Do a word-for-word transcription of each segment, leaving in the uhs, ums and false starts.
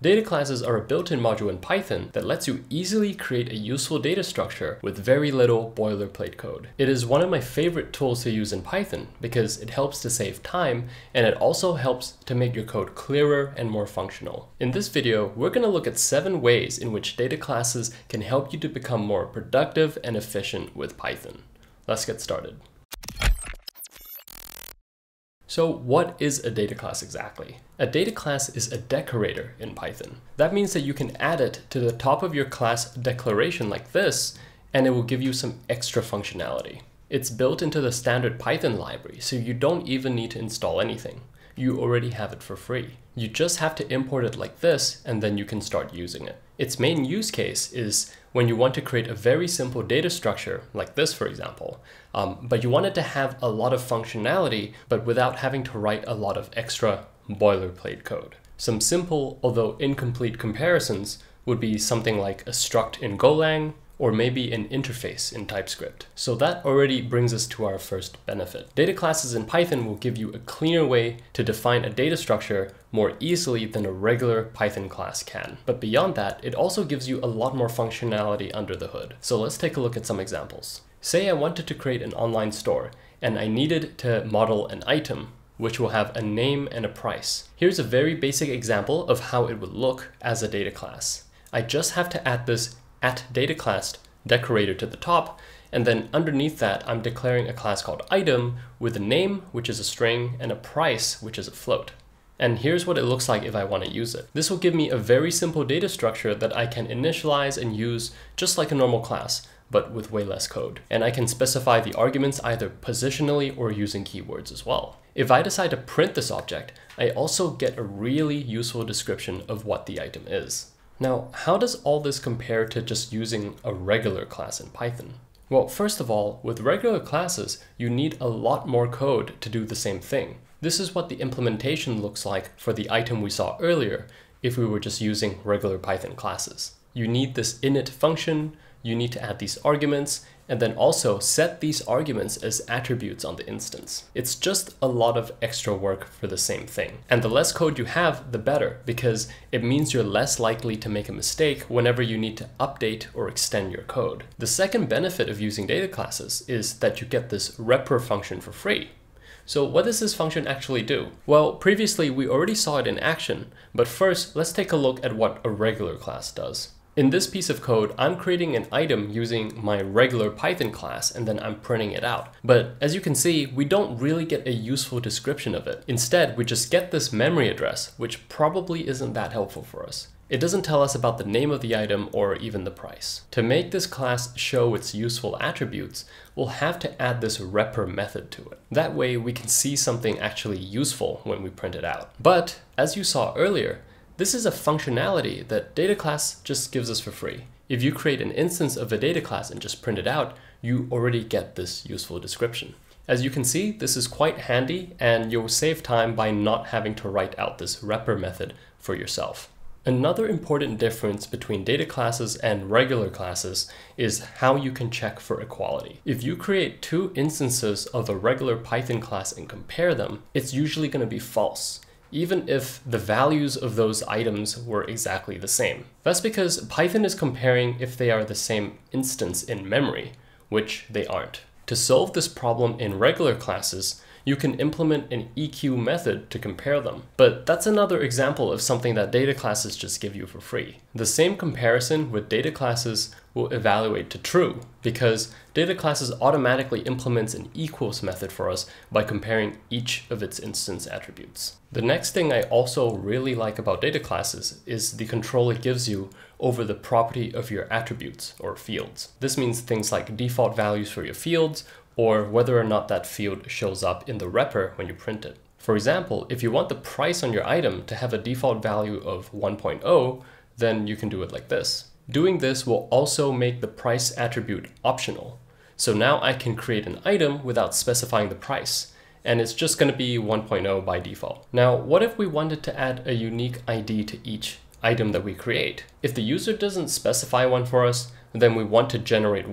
Data classes are a built-in module in Python that lets you easily create a useful data structure with very little boilerplate code. It is one of my favorite tools to use in Python because it helps to save time, and it also helps to make your code clearer and more functional. In this video, we're going to look at seven ways in which data classes can help you to become more productive and efficient with Python. Let's get started. So what is a data class exactly? A data class is a decorator in Python. That means that you can add it to the top of your class declaration like this, and it will give you some extra functionality. It's built into the standard Python library, so you don't even need to install anything. You already have it for free. You just have to import it like this, and then you can start using it. Its main use case is when you want to create a very simple data structure, like this for example, um, but you want it to have a lot of functionality, but without having to write a lot of extra boilerplate code. Some simple, although incomplete comparisons would be something like a struct in Golang, or maybe an interface in TypeScript. So that already brings us to our first benefit. Data classes in Python will give you a cleaner way to define a data structure more easily than a regular Python class can. But beyond that, it also gives you a lot more functionality under the hood. So let's take a look at some examples. Say I wanted to create an online store, and I needed to model an item which will have a name and a price. Here's a very basic example of how it would look as a data class. I just have to add this at data class decorator to the top, and then underneath that I'm declaring a class called item with a name, which is a string, and a price, which is a float. And here's what it looks like if I want to use it. This will give me a very simple data structure that I can initialize and use just like a normal class, but with way less code. And I can specify the arguments either positionally or using keywords as well. If I decide to print this object, I also get a really useful description of what the item is. Now, how does all this compare to just using a regular class in Python? Well, first of all, with regular classes, you need a lot more code to do the same thing. This is what the implementation looks like for the item we saw earlier if we were just using regular Python classes. You need this init function, you need to add these arguments, and then also set these arguments as attributes on the instance. It's just a lot of extra work for the same thing. And the less code you have, the better, because it means you're less likely to make a mistake whenever you need to update or extend your code. The second benefit of using data classes is that you get this repr function for free. So what does this function actually do? Well, previously we already saw it in action, but first let's take a look at what a regular class does. In this piece of code, I'm creating an item using my regular Python class, and then I'm printing it out. But as you can see, we don't really get a useful description of it. Instead, we just get this memory address, which probably isn't that helpful for us. It doesn't tell us about the name of the item or even the price. To make this class show its useful attributes, we'll have to add this repr method to it. That way we can see something actually useful when we print it out. But as you saw earlier, this is a functionality that data class just gives us for free. If you create an instance of a data class and just print it out, you already get this useful description. As you can see, this is quite handy, and you'll save time by not having to write out this repr method for yourself. Another important difference between data classes and regular classes is how you can check for equality. If you create two instances of a regular Python class and compare them, it's usually going to be false, even if the values of those items were exactly the same. That's because Python is comparing if they are the same instance in memory, which they aren't. To solve this problem in regular classes, you can implement an E Q method to compare them. But that's another example of something that data classes just give you for free. The same comparison with data classes will evaluate to true, because data classes automatically implements an equals method for us by comparing each of its instance attributes. The next thing I also really like about data classes is the control it gives you over the property of your attributes or fields. This means things like default values for your fields, or whether or not that field shows up in the repr when you print it. For example, if you want the price on your item to have a default value of one point zero, then you can do it like this. Doing this will also make the price attribute optional. So now I can create an item without specifying the price, and it's just going to be one point zero by default. Now, what if we wanted to add a unique I D to each item that we create? If the user doesn't specify one for us, then we want to generate one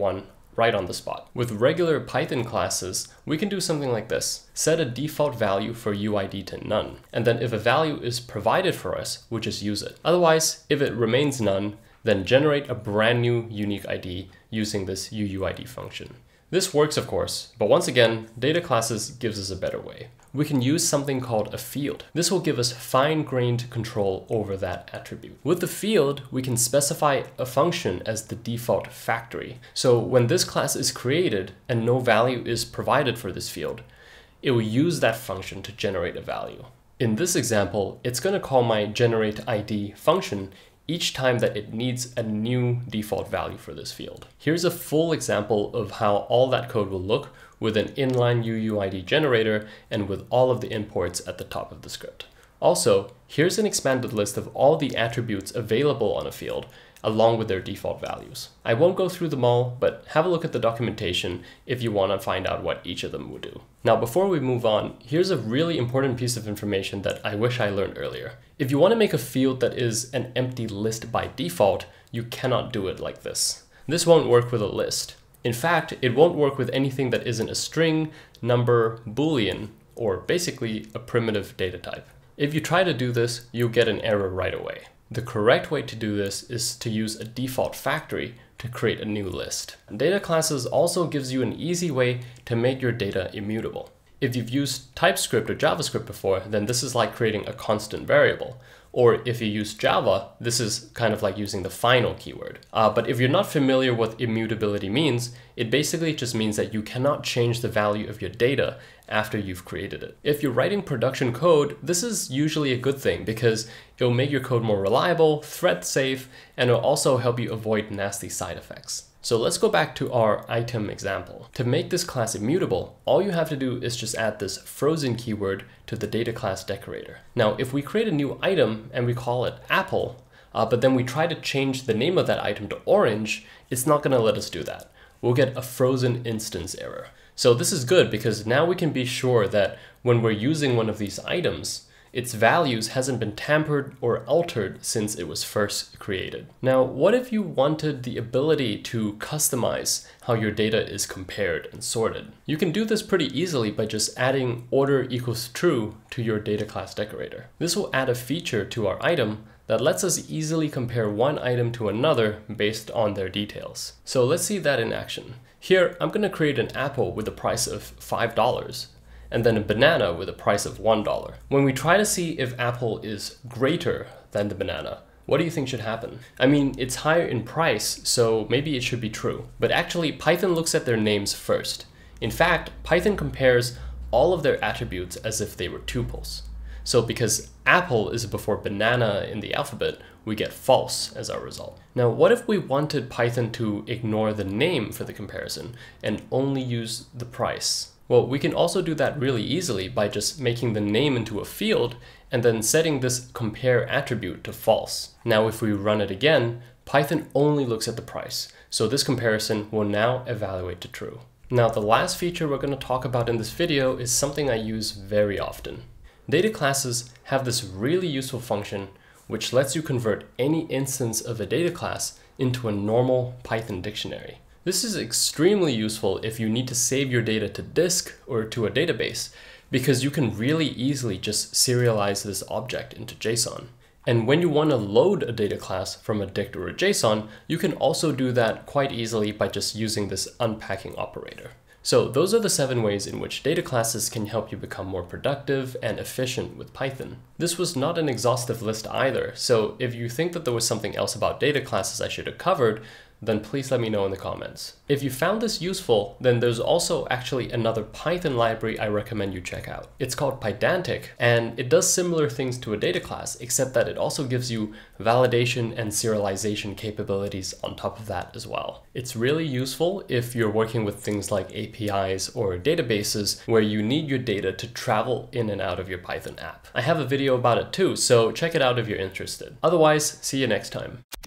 right on the spot. With regular Python classes, we can do something like this. Set a default value for U I D to none. And then if a value is provided for us, we'll just use it. Otherwise, if it remains none, then generate a brand new unique I D using this U U I D function. This works, of course, but once again, data classes gives us a better way. We can use something called a field. This will give us fine-grained control over that attribute. With the field, we can specify a function as the default factory. So when this class is created and no value is provided for this field, it will use that function to generate a value. In this example, it's going to call my generateID function each time that it needs a new default value for this field. Here's a full example of how all that code will look with an inline U U I D generator and with all of the imports at the top of the script. Also, here's an expanded list of all the attributes available on a field, along with their default values. I won't go through them all, but have a look at the documentation if you want to find out what each of them will do. Now, before we move on, here's a really important piece of information that I wish I learned earlier. If you want to make a field that is an empty list by default, you cannot do it like this. This won't work with a list. In fact, it won't work with anything that isn't a string, number, boolean, or basically a primitive data type. If you try to do this, you'll get an error right away. The correct way to do this is to use a default factory to create a new list. Data classes also gives you an easy way to make your data immutable. If you've used TypeScript or JavaScript before, then this is like creating a constant variable. Or if you use Java, this is kind of like using the final keyword. Uh, but if you're not familiar what immutability means, it basically just means that you cannot change the value of your data after you've created it. If you're writing production code, this is usually a good thing because it'll make your code more reliable, thread safe, and it'll also help you avoid nasty side effects. So let's go back to our item example. To make this class immutable, all you have to do is just add this frozen keyword to the data class decorator. Now, if we create a new item and we call it apple, uh, but then we try to change the name of that item to orange, it's not going to let us do that. We'll get a frozen instance error. So this is good because now we can be sure that when we're using one of these items, its values hasn't been tampered or altered since it was first created. Now, what if you wanted the ability to customize how your data is compared and sorted? You can do this pretty easily by just adding order equals true to your data class decorator. This will add a feature to our item that lets us easily compare one item to another based on their details. So let's see that in action. Here, I'm going to create an apple with a price of five dollars. And then a banana with a price of one dollar. When we try to see if apple is greater than the banana, what do you think should happen? I mean, it's higher in price, so maybe it should be true. But actually, Python looks at their names first. In fact, Python compares all of their attributes as if they were tuples. So because apple is before banana in the alphabet, we get false as our result. Now, what if we wanted Python to ignore the name for the comparison and only use the price? Well, we can also do that really easily by just making the name into a field and then setting this compare attribute to false. Now, if we run it again, Python only looks at the price. So this comparison will now evaluate to true. Now, the last feature we're going to talk about in this video is something I use very often. Data classes have this really useful function which lets you convert any instance of a data class into a normal Python dictionary. This is extremely useful if you need to save your data to disk or to a database, because you can really easily just serialize this object into JSON. And when you want to load a data class from a dict or a JSON, you can also do that quite easily by just using this unpacking operator. So those are the seven ways in which data classes can help you become more productive and efficient with Python. This was not an exhaustive list either, so if you think that there was something else about data classes I should have covered, then please let me know in the comments. If you found this useful, then there's also actually another Python library I recommend you check out. It's called Pydantic, and it does similar things to a data class, except that it also gives you validation and serialization capabilities on top of that as well. It's really useful if you're working with things like A P Is or databases where you need your data to travel in and out of your Python app. I have a video about it too, so check it out if you're interested. Otherwise, see you next time.